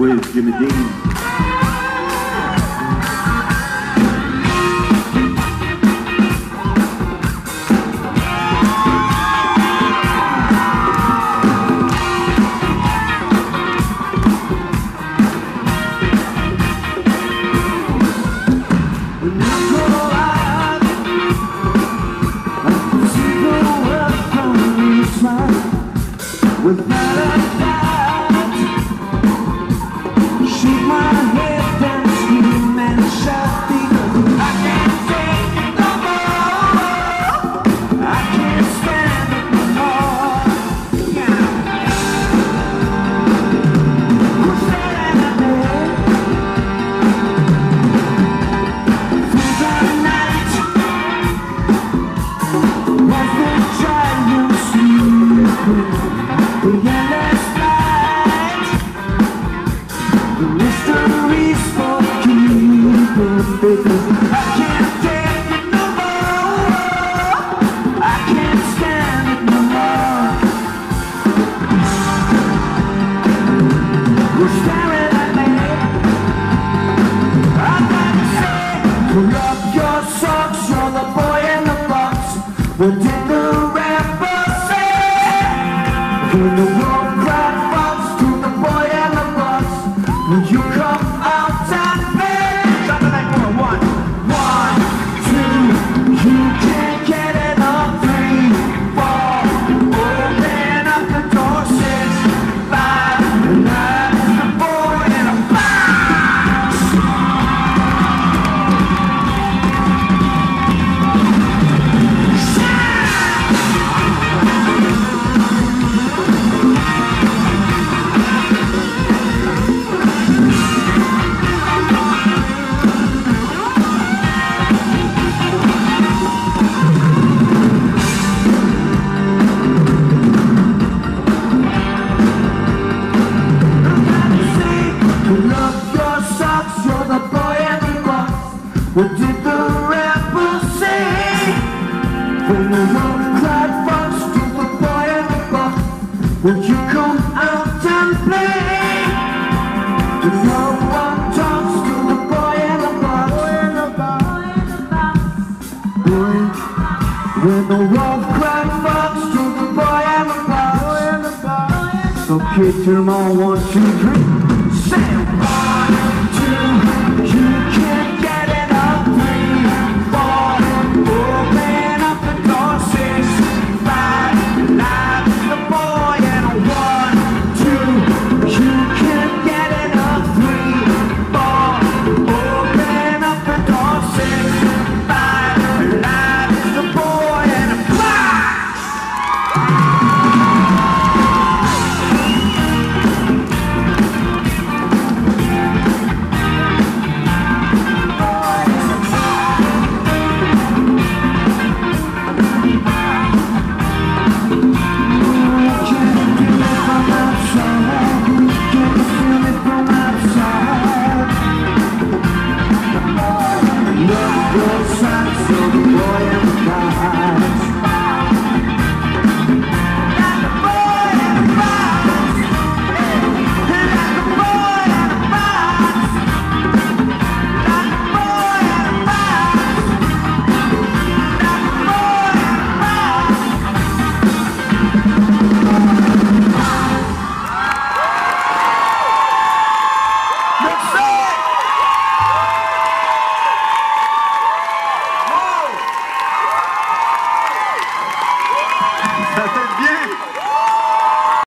with Jimmy Dean. Without a doubt, shake my head and scream and shout because I can't take it no more. I can't stand it no more. Who's staring at me through the night? What's been trying to sleep? The endless night, the mysteries for keeping, because I can't take it no more. I can't stand it no more. You're staring at me. I gotta say, pull up your socks, you're the boy in the box. What did the rapper say? When the world cried falls to the boy and the box, will you come out and play? Drop it like one, one, two, you can't get enough. 3, 4, open up the door. 6, 5, and that's the boy in a box. What did the rapper say? When the world cried false to the boy in the box, would you come out and play? If no one talks to the boy in the box, boy, when the world cried false to the boy in the box, so kids, your mom, 1, 2, 3, say.